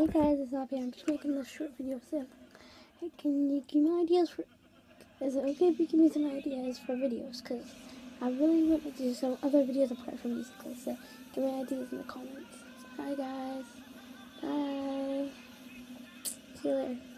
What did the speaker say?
Hey guys, it's Abby. I'm just making this short video saying, hey, can you give me ideas for, is it okay if you give me some ideas for videos? Because I really want to do some other videos apart from musicals, so give me ideas in the comments. So, hi guys, bye, see you later.